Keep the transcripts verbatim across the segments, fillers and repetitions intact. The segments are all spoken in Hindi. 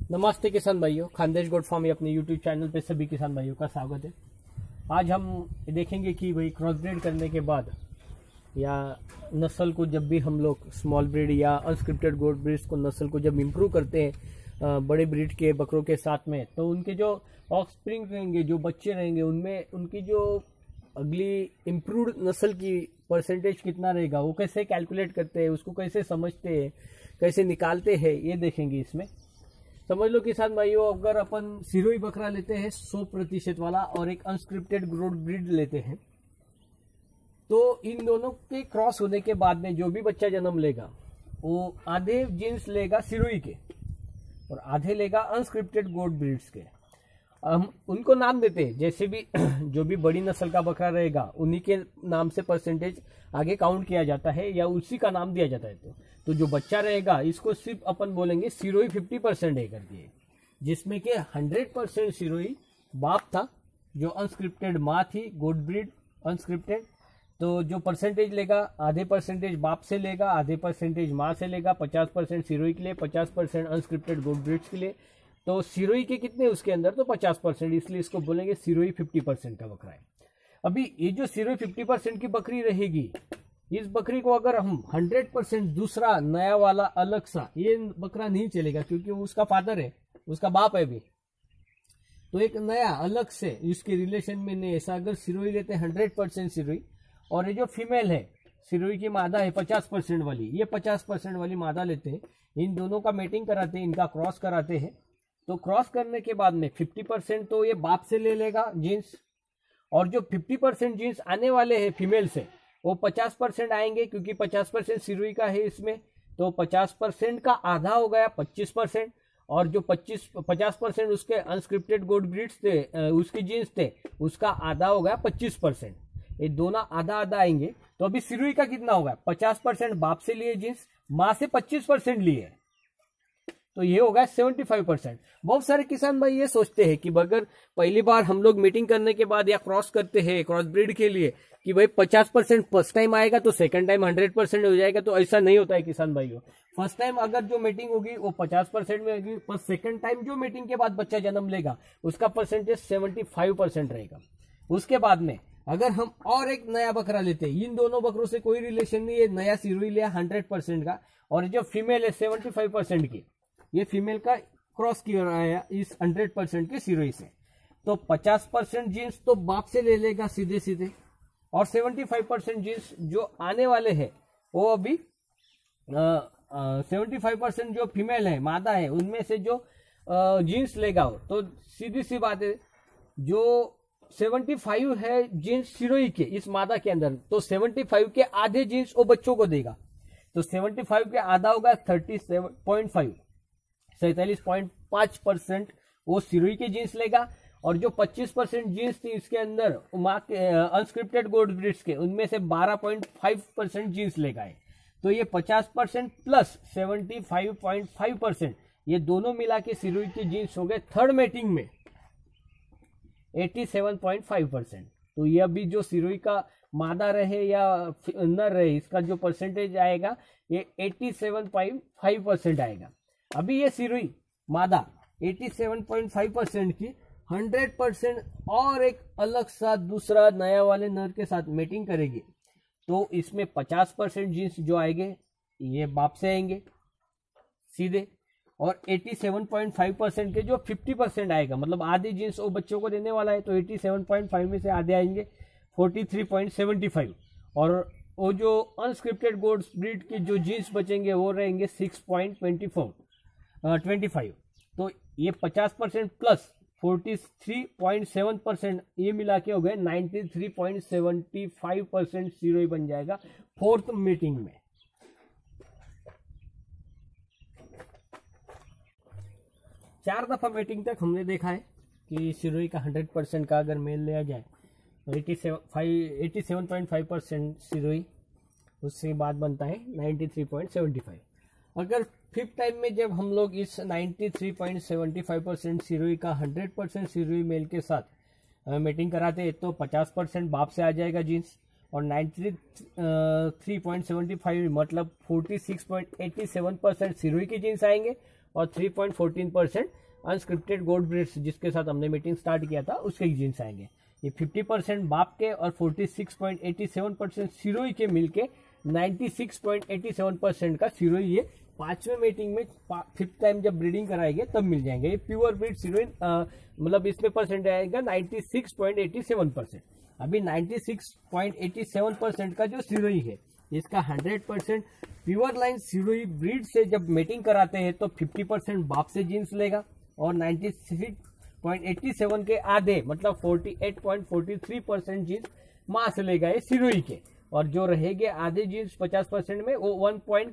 नमस्ते किसान भाइयों, खानदेश गोट फार्म अपने यूट्यूब चैनल पे सभी किसान भाइयों का स्वागत है। आज हम देखेंगे कि भाई क्रॉस ब्रीड करने के बाद या नस्ल को जब भी हम लोग स्मॉल ब्रीड या अनस्क्रिप्टेड गोट ब्रीड्स को नस्ल को जब इम्प्रूव करते हैं बड़े ब्रीड के बकरों के साथ में, तो उनके जो ऑफस्प्रिंग रहेंगे, जो बच्चे रहेंगे, उनमें उनकी जो अगली इम्प्रूव्ड नस्ल की परसेंटेज कितना रहेगा, वो कैसे कैलकुलेट करते हैं, उसको कैसे समझते हैं, कैसे निकालते हैं, ये देखेंगे। इसमें समझ लो किसान भाइयों, अगर अपन सिरोही बकरा लेते हैं सौ प्रतिशत वाला और एक अनस्क्रिप्टेड ग्रोथ ब्रीड लेते हैं, तो इन दोनों के क्रॉस होने के बाद में जो भी बच्चा जन्म लेगा वो आधे जीन्स लेगा सिरोही के और आधे लेगा अनस्क्रिप्टेड गोट ब्रीड्स के। हम उनको नाम देते हैं, जैसे भी जो भी बड़ी नस्ल का बकरा रहेगा उन्हीं के नाम से परसेंटेज आगे काउंट किया जाता है या उसी का नाम दिया जाता है। तो तो जो बच्चा रहेगा इसको सिर्फ अपन बोलेंगे सिरोही फिफ्टी परसेंट है करके, जिसमें कि हंड्रेड परसेंट सिरोही बाप था, जो अनस्क्रिप्टेड माँ थी, गोट ब्रीड अनस्क्रिप्टेड। तो जो परसेंटेज लेगा, आधे परसेंटेज बाप से लेगा, आधे परसेंटेज माँ से लेगा, पचास परसेंट सिरोही के लिए, पचास परसेंट अनस्क्रिप्टेड गोट ब्रीड्स के लिए। तो सिरोही के कितने उसके अंदर, तो पचास परसेंट, इसलिए इसको बोलेंगे सिरोही फिफ्टी परसेंट का बकरा है। अभी ये जो सिरोही फिफ्टी परसेंट की बकरी रहेगी, इस बकरी को अगर हम हंड्रेड परसेंट दूसरा नया वाला अलग सा, ये बकरा नहीं चलेगा क्योंकि वो उसका फादर है, उसका बाप है भी। तो एक नया अलग से इसके रिलेशन में नहीं, ऐसा अगर सिरोही लेते हैं हंड्रेड परसेंट सिरोही, और ये जो फीमेल है सिरोही की मादा है पचास परसेंट वाली, ये पचास परसेंट वाली मादा लेते हैं, इन दोनों का मेटिंग कराते हैं, इनका क्रॉस कराते हैं। तो क्रॉस करने के बाद में फिफ्टी परसेंट तो ये बाप से ले लेगा जीन्स, और जो फिफ्टी परसेंट जीन्स आने वाले हैं फीमेल से, वो पचास परसेंट आएंगे क्योंकि पचास परसेंट सिरोही का है इसमें। तो पचास परसेंट का आधा हो गया पच्चीस परसेंट, और जो पच्चीस पचास परसेंट उसके अनस्क्रिप्टेड गोट ब्रीड्स थे, उसकी जीन्स थे, उसका आधा हो गया पच्चीस परसेंट। ये दोनों आधा आधा आएंगे। तो अभी सिरोही का कितना होगा, पचास परसेंट बाप से लिए जीन्स, माँ से पच्चीस परसेंट लिए, तो ये होगा सेवेंटी फाइव परसेंट। बहुत सारे किसान भाई ये सोचते हैं कि अगर पहली बार हम लोग मीटिंग करने के बाद या क्रॉस करते हैं क्रॉस ब्रीड के लिए कि भाई पचास परसेंट फर्स्ट टाइम आएगा तो सेकंड टाइम हंड्रेड परसेंट हो जाएगा, तो ऐसा नहीं होता है किसान भाइयों। फर्स्ट टाइम अगर जो मीटिंग होगी वो पचास परसेंट में होगी, पर सेकंड टाइम जो मीटिंग के बाद बच्चा जन्म लेगा उसका परसेंटेज सेवेंटी फाइव परसेंट रहेगा। उसके बाद में अगर हम और एक नया बकरा लेते हैं, इन दोनों बकरों से कोई रिलेशन नहीं है, नया सिरोही लिया हंड्रेड परसेंट का, और जो फीमेल है सेवेंटी फाइव परसेंट की, ये फीमेल का क्रॉस किया है इस हंड्रेड परसेंट के सिरोही से, तो पचास परसेंट जीन्स तो बाप से ले लेगा सीधे सीधे, और सेवेंटी फाइव परसेंट जीन्स जो आने वाले हैं वो अभी सेवेंटी फाइव परसेंट जो फीमेल है, मादा है, उनमें से जो जीन्स लेगा वो, तो सीधी सी बात है, जो सेवेंटी फाइव है जीन्स सिरोही के इस मादा के अंदर, तो सेवेंटी फाइव के आधे जीन्स वो बच्चों को देगा। तो सेवेंटी फाइव के आधा होगा थर्टी सेवन पॉइंट फाइव, सैतालीस पॉइंट पांच परसेंट वो सिरोही के जीन्स लेगा, और जो पच्चीस परसेंट जीन्स थी इसके अंदर माँ के अनस्क्रिप्टेड गोट ब्रीड्स के, उनमें से बारह पॉइंट फाइव परसेंट जीन्स लेगा है। तो ये पचास percent plus seventy five point five percent, ये दोनों मिला के सिरोही की जीन्स हो गए थर्ड मेटिंग में सत्तासी पॉइंट फाइव परसेंट। तो ये अभी जो सिरोही का मादा रहे या नर रहे, इसका जो परसेंटेज आएगा ये सत्तासी पॉइंट फाइव परसेंट आएगा। अभी ये सिरोही मादा सत्तासी पॉइंट फाइव परसेंट की हंड्रेड परसेंट और एक अलग सा दूसरा नया वाले नर के साथ मेटिंग करेगी, तो इसमें पचास परसेंट जीन्स जो आएंगे ये बाप से आएंगे सीधे, और सत्तासी पॉइंट फाइव परसेंट के जो फिफ्टी परसेंट आएगा, मतलब आधी जीन्स वो बच्चों को देने वाला है, तो सत्तासी पॉइंट फाइव में से आधे आएंगे तैंतालीस पॉइंट सेवन फाइव, और वो जो अनस्क्रिप्टेड गोट ब्रीड की जो जीन्स बचेंगे वो रहेंगे six point twenty four twenty five. तो ये पचास percent plus forty three point seven percent, ये मिला के हो गए ninety three point seven five percent Sirohi बन जाएगा फोर्थ मीटिंग में। चार दफा मीटिंग तक हमने देखा है कि सिरोही का हंड्रेड परसेंट का अगर मेल लिया जाए तो eighty seven point five percent Sirohi, उससे बाद बनता है ninety three point seven five. अगर फिफ्थ टाइम में जब हम लोग इस ninety three point seven five percent Sirohi का हंड्रेड परसेंट सिरोही मेल के साथ मीटिंग कराते हैं, तो पचास परसेंट बाप से आ जाएगा जीन्स, और ninety three point seven five मतलब forty six point eighty seven percent Sirohi की जीन्स आएंगे, और three point fourteen percent unscripted gold breeds जिसके साथ हमने मीटिंग स्टार्ट किया था उसके जीन्स आएंगे। ये फिफ्टी परसेंट बाप के और forty six point eighty seven percent Sirohi के मिलके ninety six point eighty seven percent का सिरोही ये पांचवें मीटिंग में फिफ्थ टाइम जब ब्रीडिंग कराएंगे तब मिल जाएंगे। ये प्योर ब्रीड सिरोही मतलब इसमें परसेंट आएगा ninety six point eighty seven percent. अभी ninety six point eighty seven percent का जो सिरोही है इसका hundred percent pure line Sirohi breed से जब मीटिंग कराते हैं तो फिफ्टी परसेंट बाप से जीन्स लेगा और ninety six point eighty seven के आधे मतलब forty eight point forty three percent genes मां से लेगा ये सिरोही के, और जो रहेंगे आधे जीन्स पचास परसेंट में वो one point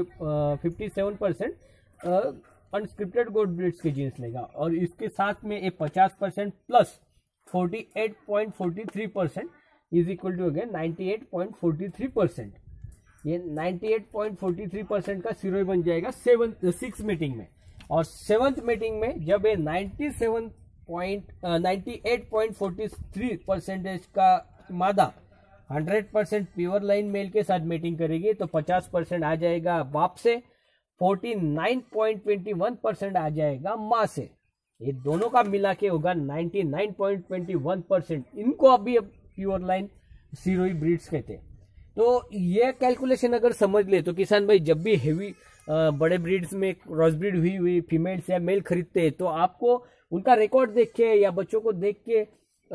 fifty seven percent unscripted gold breeds के जीन्स लेगा। और इसके साथ में एक पचास percent plus forty eight point forty three percent is equal to again ninety eight point forty three percent. ये ninety eight point forty three percent का सिरोही बन जाएगा सेवन सिक्स मीटिंग में। और सेवंथ मीटिंग में जब ये ninety seven point ninety eight point forty three percentage का मादा hundred percent pure line male के साथ मीटिंग करेगी तो पचास परसेंट आ जाएगा बाप से, forty nine point twenty one percent आ जाएगा माँ से। ये दोनों का मिला के होगा ninety nine point twenty one percent. इनको अभी अब प्योर लाइन सिरोही ब्रीड्स कहते हैं। तो ये कैलकुलेशन अगर समझ ले तो किसान भाई जब भी हेवी बड़े ब्रीड्स में क्रॉस ब्रीड हुई हुई फीमेल्स या मेल खरीदते हैं तो आपको उनका रिकॉर्ड देख के या बच्चों को देख के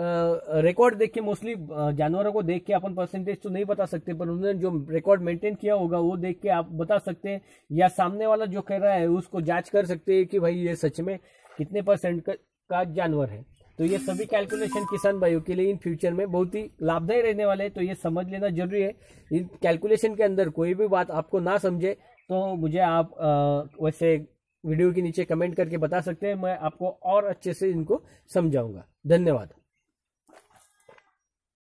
रिकॉर्ड देख के मोस्टली जानवरों को देख के अपन परसेंटेज तो नहीं बता सकते, पर उन्होंने जो रिकॉर्ड मेंटेन किया होगा वो देख के आप बता सकते हैं, या सामने वाला जो कह रहा है उसको जांच कर सकते हैं कि भाई ये सच में कितने परसेंट का, का जानवर है। तो ये सभी कैलकुलेशन किसान भाइयों के लिए इन फ्यूचर में बहुत ही लाभदायी रहने वाले हैं, तो ये समझ लेना जरूरी है। इन कैलकुलेशन के अंदर कोई भी बात आपको ना समझे तो मुझे आप आ, वैसे वीडियो के नीचे कमेंट करके बता सकते हैं, मैं आपको और अच्छे से इनको समझाऊंगा। धन्यवाद।